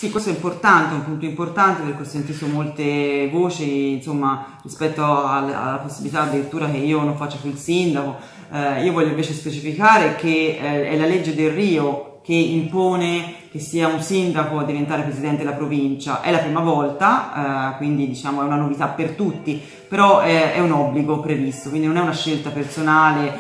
sì, questo è importante, un punto importante perché ho sentito molte voci, insomma, rispetto alla possibilità addirittura che io non faccia più il sindaco. Io voglio invece specificare che è la legge del Rio che impone che sia un sindaco a diventare presidente della provincia. È la prima volta, quindi diciamo è una novità per tutti, però è un obbligo previsto, quindi non è una scelta personale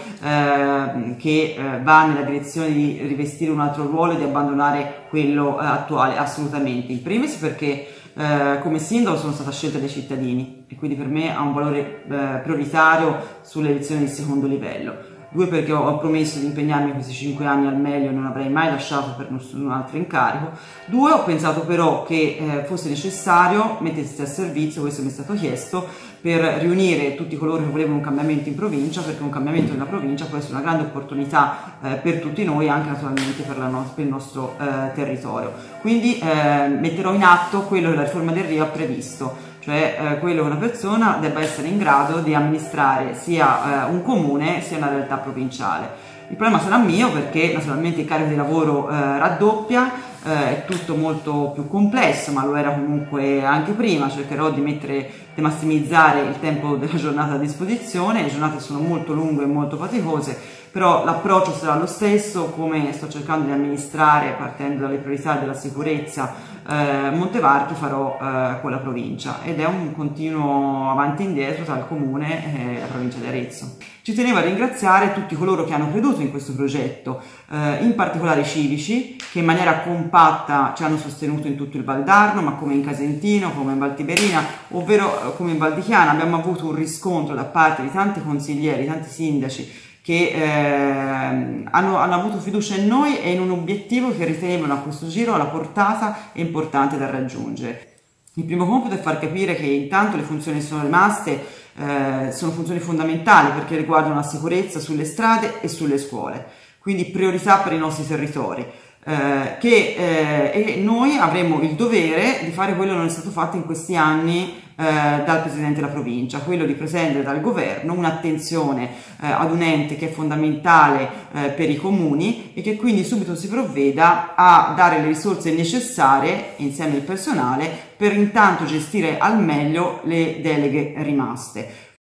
che va nella direzione di rivestire un altro ruolo e di abbandonare quello attuale, assolutamente. In primis perché come sindaco sono stata scelta dai cittadini e quindi per me ha un valore prioritario sulle elezioni di secondo livello. 2 perché ho promesso di impegnarmi questi 5 anni al meglio e non avrei mai lasciato per nessun altro incarico. 2 ho pensato però che fosse necessario mettersi al servizio, questo mi è stato chiesto, per riunire tutti coloro che volevano un cambiamento in provincia, perché un cambiamento nella provincia può essere una grande opportunità per tutti noi, anche naturalmente per il nostro territorio. Quindi metterò in atto quello che la riforma del Rio ha previsto, cioè quello che una persona debba essere in grado di amministrare sia un comune sia una realtà provinciale. Il problema sarà mio perché naturalmente il carico di lavoro raddoppia, è tutto molto più complesso, ma lo era comunque anche prima. Cercherò di massimizzare il tempo della giornata a disposizione. Le giornate sono molto lunghe e molto faticose, però l'approccio sarà lo stesso, come sto cercando di amministrare partendo dalle priorità della sicurezza Montevarchi, farò con la provincia, ed è un continuo avanti e indietro tra il comune e la provincia di Arezzo. Ci tenevo a ringraziare tutti coloro che hanno creduto in questo progetto, in particolare i civici che in maniera compatta ci hanno sostenuto in tutto il Valdarno, ma come in Casentino, come in Valtiberina, ovvero come in Valdichiana. Abbiamo avuto un riscontro da parte di tanti consiglieri, tanti sindaci che hanno avuto fiducia in noi e in un obiettivo che ritenevano a questo giro alla portata e importante da raggiungere. Il primo compito è far capire che intanto le funzioni sono rimaste, sono funzioni fondamentali perché riguardano la sicurezza sulle strade e sulle scuole, quindi priorità per i nostri territori. E noi avremo il dovere di fare quello che non è stato fatto in questi anni dal Presidente della Provincia, quello di presentare dal Governo un'attenzione ad un ente che è fondamentale per i comuni e che quindi subito si provveda a dare le risorse necessarie insieme al personale per intanto gestire al meglio le deleghe rimaste.